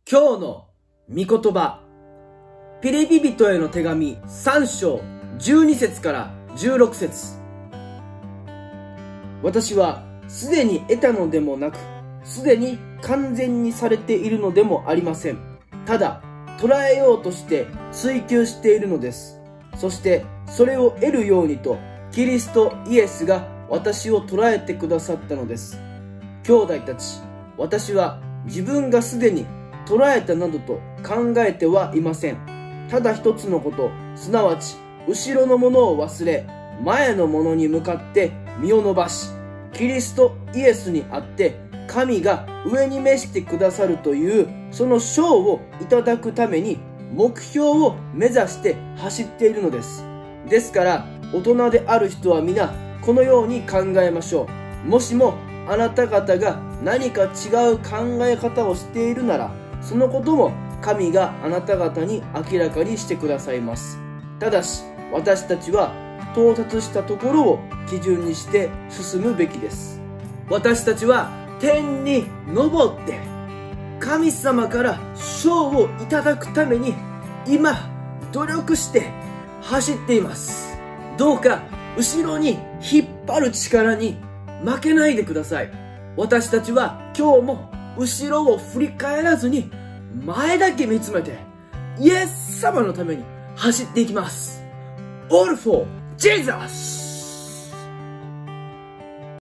今日の御言葉。ピリピ人への手紙3章12節から16節。私はすでに得たのでもなく、すでに完全にされているのでもありません。ただ、捉えようとして追求しているのです。そしてそれを得るようにと、キリストイエスが私を捉えてくださったのです。兄弟たち、私は自分がすでに捉えたなどと考えてはいません。ただ一つのこと、すなわち後ろのものを忘れ、前のものに向かって身を伸ばし、キリストイエスにあって神が上に召してくださるというその賞をいただくために目標を目指して走っているのです。ですから大人である人は皆このように考えましょう。もしもあなた方が何か違う考え方をしているなら、そのことも神があなた方に明らかにしてくださいます。ただし私たちは到達したところを基準にして進むべきです。私たちは天に昇って神様から賞をいただくために今努力して走っています。どうか後ろに引っ張る力に負けないでください。私たちは今日も後ろを振り返らずに前だけ見つめてイエス様のために走っていきます。All for Jesus!